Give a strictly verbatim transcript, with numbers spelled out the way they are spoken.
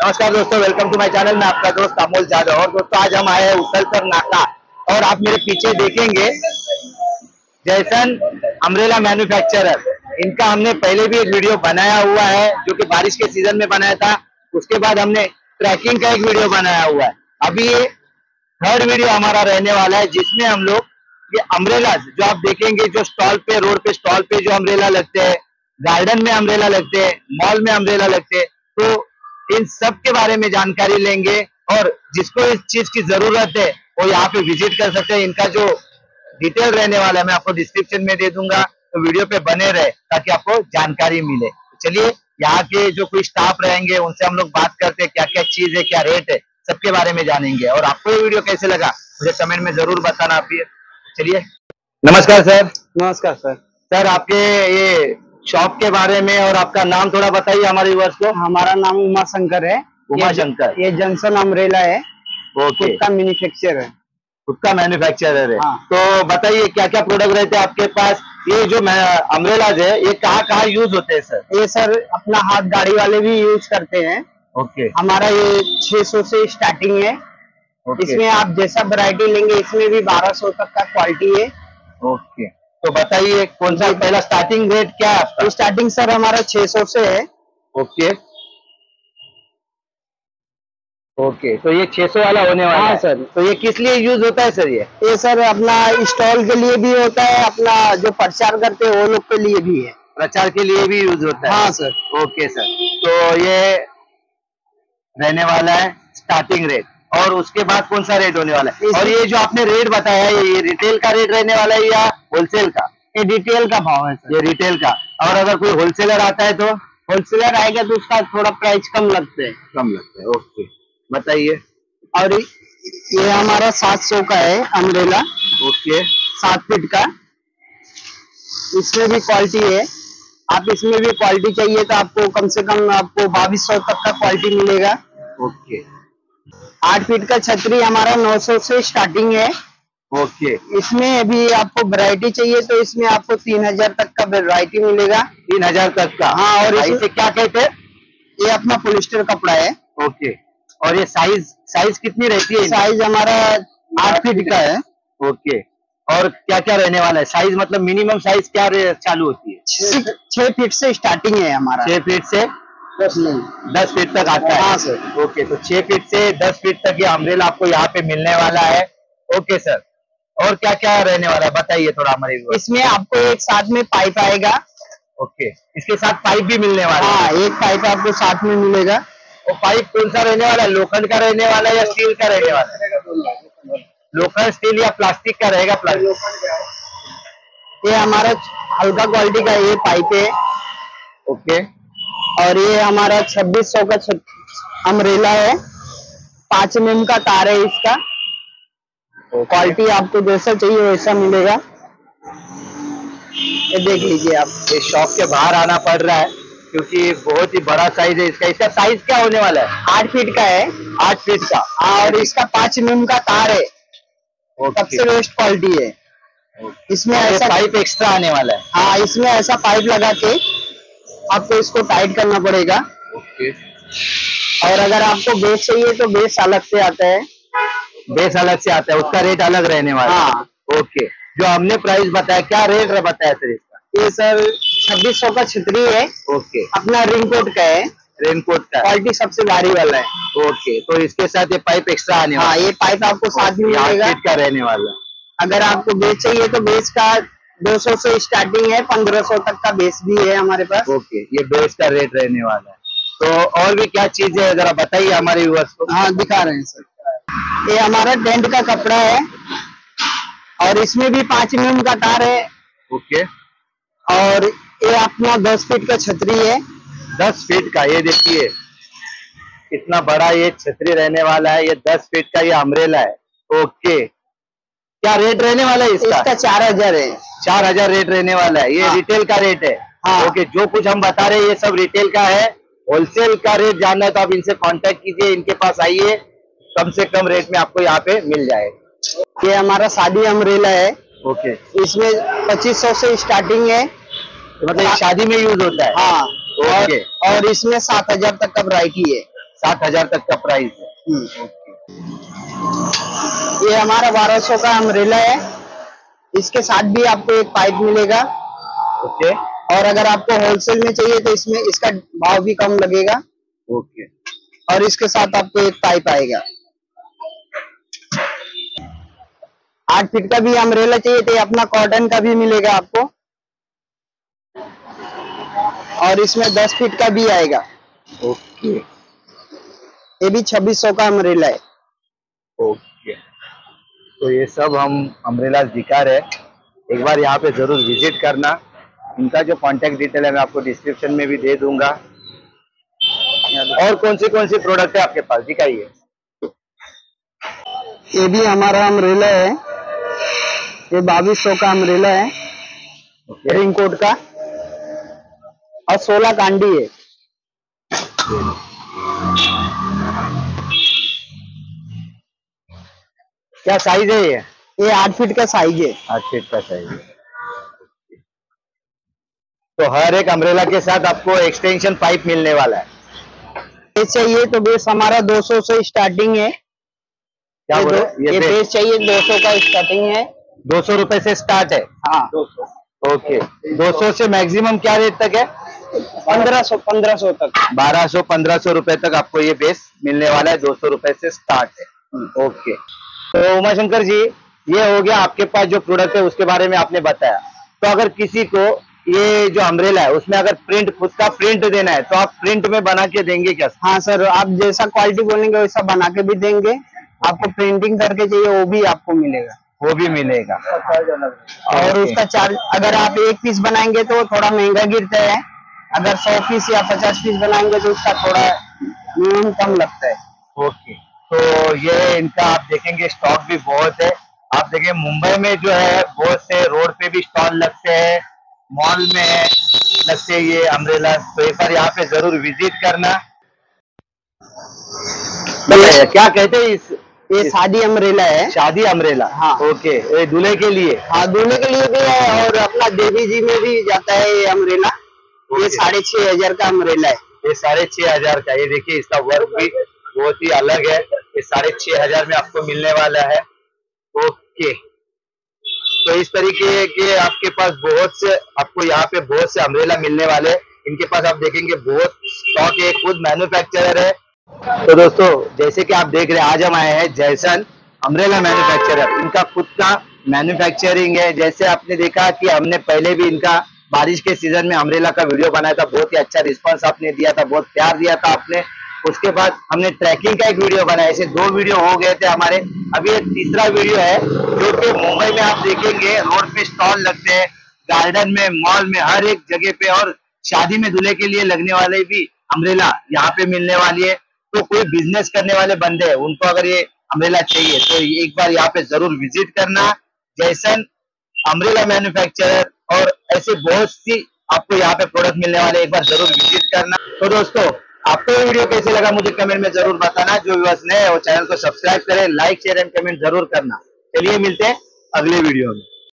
नमस्कार दोस्तों, welcome to my channel. मैं आपका दोस्त अमोल जादव। और दोस्तों आज हम आए हैं उथलसर नाका और आप मेरे पीछे देखेंगे जैसन अम्ब्रेला मैन्युफैक्चरर। इनका हमने पहले भी एक वीडियो बनाया हुआ है जो कि बारिश के सीजन में बनाया था। उसके बाद हमने ट्रैकिंग का एक वीडियो बनाया हुआ है। अभी ये थर्ड वीडियो हमारा रहने वाला है जिसमें हम लोग ये अम्ब्रेला जो आप देखेंगे, जो स्टॉल पे, रोड पे स्टॉल पे जो अम्ब्रेला लगते हैं, गार्डन में अम्ब्रेला लगते हैं, मॉल में अम्ब्रेला लगते हैं, तो इन सब के बारे में जानकारी लेंगे। और जिसको इस चीज की जरूरत है वो यहाँ पे विजिट कर सकते हैं। इनका जो डिटेल रहने वाला है मैं आपको डिस्क्रिप्शन में दे दूंगा, तो वीडियो पे बने रहे ताकि आपको जानकारी मिले। तो चलिए यहाँ के जो कोई स्टाफ रहेंगे उनसे हम लोग बात करते हैं, क्या क्या चीज है, क्या रेट है, सबके बारे में जानेंगे। और आपको ये वीडियो कैसे लगा मुझे कमेंट में जरूर बताना। आप चलिए, नमस्कार सर। नमस्कार सर। सर आपके ये शॉप के बारे में और आपका नाम थोड़ा बताइए हमारे व्यूअर्स को। हमारा नाम उमा शंकर है। उमा शंकर, ये जॉनसन अम्ब्रेला है। ओके, खुद का मैन्युफैक्चरर है। खुद का मैन्युफैक्चरर है। हाँ। तो बताइए क्या क्या प्रोडक्ट रहते हैं आपके पास। ये जो अम्ब्रेलाज है ये कहाँ कहाँ यूज होते हैं सर? ये सर अपना हाथ गाड़ी वाले भी यूज करते हैं। ओके। हमारा ये छह सौ से स्टार्टिंग है। ओके। इसमें आप जैसा वैरायटी लेंगे इसमें भी बारह सौ तक का क्वालिटी है। ओके, तो बताइए कौन सा पहला स्टार्टिंग रेट क्या है आपका? स्टार्टिंग सर हमारा छह सौ से है। ओके ओके, तो ये छह सौ वाला होने वाला हाँ है सर। तो ये किस लिए यूज होता है सर? ये ये सर अपना स्टॉल के लिए भी होता है, अपना जो प्रचार करते हैं वो लोग के लिए भी है। प्रचार के लिए भी यूज होता है? हाँ सर। ओके सर, तो ये रहने वाला है स्टार्टिंग रेट। और उसके बाद कौन सा रेट होने वाला है? और ये जो आपने रेट बताया है ये रिटेल का रेट रहने वाला है या होलसेल का? ये रिटेल का भाव है सर। ये रिटेल का। और अगर कोई होलसेलर आता है तो? होलसेलर आएगा तो उसका थोड़ा प्राइस कम लगते हैं। कम लगता है, ओके बताइए। और ये हमारा सात सौ का है अम्ब्रेला। ओके, सात फीट का। इसमें भी क्वालिटी है। आप इसमें भी क्वालिटी चाहिए तो आपको कम से कम आपको बाईस सौ तक का क्वालिटी मिलेगा। ओके। आठ फीट का छतरी हमारा नौ सौ से स्टार्टिंग है। ओके। इसमें अभी आपको वैरायटी चाहिए तो इसमें आपको तीन हजार तक का वैरायटी मिलेगा। तीन हजार तक का? हाँ। और इसे क्या कहते हैं? ये अपना पॉलिस्टर कपड़ा है। ओके। और ये साइज साइज कितनी रहती है? साइज हमारा आठ फीट का है। ओके। और क्या क्या रहने वाला है साइज? मतलब मिनिमम साइज क्या चालू होती है? छह फीट से स्टार्टिंग है हमारा। छह फीट से दस दस फीट तक आता है? हाँ सर। ओके, तो छह फीट से दस फीट तक ये अम्ब्रेला आपको यहाँ पे मिलने वाला है। ओके सर, और क्या क्या रहने वाला है बताइए थोड़ा हमारे। इसमें आपको एक साथ में पाइप आएगा। ओके, इसके साथ पाइप भी मिलने वाला है? हाँ, एक पाइप आपको साथ में मिलेगा। और पाइप कौन सा रहने वाला है? लोखंड का रहने वाला है या स्टील का रहने वाला है? लोखंड, स्टील या प्लास्टिक का रहेगा? प्लास्टिक। ये हमारा हल्का क्वालिटी का ये पाइप है। ओके। और ये हमारा छब्बीस सौ का अम्ब्रेला है। पांच एम एम का तार है इसका। क्वालिटी आपको जैसा चाहिए वैसा मिलेगा। ये देख लीजिए आप। ये शॉप के बाहर आना पड़ रहा है क्योंकि बहुत ही बड़ा साइज है इसका। इसका साइज क्या होने वाला है? आठ फीट का है। आठ फीट का। और इसका पांच एम एम का तार है। सबसे बेस्ट क्वालिटी है। इसमें ऐसा पाइप एक्स्ट्रा आने वाला है? हाँ, इसमें ऐसा पाइप लगा के आपको इसको टाइट करना पड़ेगा। ओके। और अगर आपको बेस चाहिए तो बेस अलग से आता है। बेस अलग से आता है, उसका रेट अलग रहने वाला है? हाँ। ओके, जो हमने प्राइस बताया क्या रेट बताया सर इसका? ये सर छब्बीस सौ का छतरी है। ओके। अपना रेनकोट का है। रेनकोट का क्वालिटी सबसे भारी वाला है। ओके, तो इसके साथ ये पाइप एक्स्ट्रा आने वाला? हाँ, ये पाइप आपको साथ में मिलेगा। का रहने वाला। अगर आपको बेस चाहिए तो बेस का दो सौ से स्टार्टिंग है, पंद्रह सौ तक का बेस भी है हमारे पास। ओके, ये बेस का रेट रहने वाला है। तो और भी क्या चीज है जरा बताइए हमारे व्यूअर्स को। हाँ, दिखा रहे हैं सर। ये हमारा टेंट का कपड़ा है और इसमें भी पांच एम एम का तार है। ओके। और ये अपना दस फीट का छतरी है। दस फीट का, ये देखिए कितना बड़ा ये छतरी रहने वाला है। ये दस फीट का ये अम्ब्रेला है। ओके, क्या रेट रहने वाला है इसका? इसका चार हजार है। चार हजार रेट रहने वाला है। ये हाँ। रिटेल का रेट है? हाँ। ओके, जो कुछ हम बता रहे हैं ये सब रिटेल का है। होलसेल का रेट जानना है तो आप इनसे कांटेक्ट कीजिए, इनके पास आइए, कम से कम रेट में आपको यहाँ पे मिल जाएगा। ये हमारा शादी अम्ब्रेला है। ओके। इसमें पच्चीस सौ से स्टार्टिंग है। मतलब शादी में यूज होता है? हाँ। ओके। और इसमें सात हजार तक का वैरायटी है। सात हजार तक का प्राइस है। ये हमारा बारह सौ का अम्ब्रेला है, इसके साथ भी आपको एक पाइप मिलेगा। ओके। और अगर आपको होलसेल में चाहिए तो इसमें इसका भाव भी कम लगेगा। ओके। और इसके साथ आपको एक पाइप आएगा। आठ फीट का भी अम्ब्रेला चाहिए तो अपना कॉटन का भी मिलेगा आपको। और इसमें दस फीट का भी आएगा। ओके। ये भी छब्बीस सौ का अम्ब्रेला है। ओके, तो ये सब हम अम्ब्रेला दिखा रहे, एक बार यहाँ पे जरूर विजिट करना। इनका जो कांटेक्ट डिटेल है मैं आपको डिस्क्रिप्शन में भी दे दूंगा। और कौन से कौन से प्रोडक्ट है आपके पास, दिखाइए। ये भी हमारा अम्ब्रेला है, ये बाईस सौ का अम्ब्रेला है। ओके। रिंग कोट का और सोलह कांडी है। क्या साइज है ये? ये आठ फीट का साइज है। आठ फीट का साइज है। तो हर एक अम्ब्रेला के साथ आपको एक्सटेंशन पाइप मिलने वाला है। ये चाहिए तो बेस हमारा दो सौ से स्टार्टिंग है। क्या ये, बोले? दो, ये ये बेस बेस चाहिए दो सौ का स्टार्टिंग है। दो सौ रुपए से स्टार्ट है। हाँ, दो सौ। ओके, दो सौ से मैक्सिमम क्या रेट तक है? पंद्रह सौ पंद्रह सौ तक। बारह सौ पंद्रह सौ रुपए तक आपको ये बेस मिलने वाला है। दो सौ रुपए से स्टार्ट है। ओके, तो उमाशंकर जी, ये हो गया आपके पास जो प्रोडक्ट है उसके बारे में आपने बताया। तो अगर किसी को ये जो अम्ब्रेला है उसमें अगर प्रिंट, खुद का प्रिंट देना है तो आप प्रिंट में बना के देंगे क्या? हाँ सर, आप जैसा क्वालिटी बोलेंगे वैसा बना के भी देंगे। आपको प्रिंटिंग करके चाहिए वो भी आपको मिलेगा। वो भी मिलेगा। और उसका चार्ज, अगर आप एक पीस बनाएंगे तो थोड़ा महंगा गिरता है। अगर सौ पीस या पचास पीस बनाएंगे तो उसका थोड़ा मिनिमम कम लगता है। ओके, तो ये इनका आप देखेंगे स्टॉक भी बहुत है। आप देखें मुंबई में जो है बहुत से रोड पे भी स्टॉल लगते हैं, मॉल में लगते हैं ये अम्ब्रेला। तो एक बार यहाँ पे जरूर विजिट करना। बताइए क्या कहते हैं इस? ये शादी अम्ब्रेला है। शादी अम्ब्रेला। हाँ। ओके, ये दूल्हे के लिए? हाँ, दूल्हे के लिए भी है और अपना देवी जी में भी जाता है ये अम्ब्रेला। ये साढ़े छह हजार का अम्ब्रेला है। ये साढ़े छह हजार का। ये देखिए इसका वर्क भी बहुत ही अलग है। ये साढ़े छह हजार में आपको मिलने वाला है। ओके, तो इस तरीके के आपके पास बहुत से, आपको यहाँ पे बहुत से अम्ब्रेला मिलने वाले हैं। इनके पास आप देखेंगे बहुत स्टॉक है, खुद मैन्युफैक्चरर है। तो दोस्तों, जैसे कि आप देख रहे हैं, आज हम आए हैं जयसन अम्ब्रेला मैन्युफैक्चरर। इनका खुद का मैन्युफैक्चरिंग है। जैसे आपने देखा कि हमने पहले भी इनका बारिश के सीजन में अम्ब्रेला का वीडियो बनाया था, बहुत ही अच्छा रिस्पांस आपने दिया था, बहुत प्यार दिया था आपने। उसके बाद हमने ट्रैकिंग का एक वीडियो बनाया। ऐसे दो वीडियो हो गए थे हमारे। अभी एक तीसरा वीडियो है जो कि मुंबई में आप देखेंगे रोड पे स्टॉल लगते हैं, गार्डन में, मॉल में, हर एक जगह पे। और शादी में दूल्हे के लिए लगने वाले भी अम्ब्रेला यहाँ पे मिलने वाली है। तो कोई बिजनेस करने वाले बंदे हैं, उनको अगर ये अम्ब्रेला चाहिए तो एक बार यहाँ पे जरूर विजिट करना, जयसन अम्ब्रेला मैन्युफैक्चरर। और ऐसे बहुत सी आपको यहाँ पे प्रोडक्ट मिलने वाले, एक बार जरूर विजिट करना। तो दोस्तों, आपको ये वीडियो कैसे लगा मुझे कमेंट में जरूर बताना। जो व्यूअर्स नए हैं वो चैनल को सब्सक्राइब करें, लाइक शेयर एंड कमेंट जरूर करना। चलिए मिलते हैं अगले वीडियो में।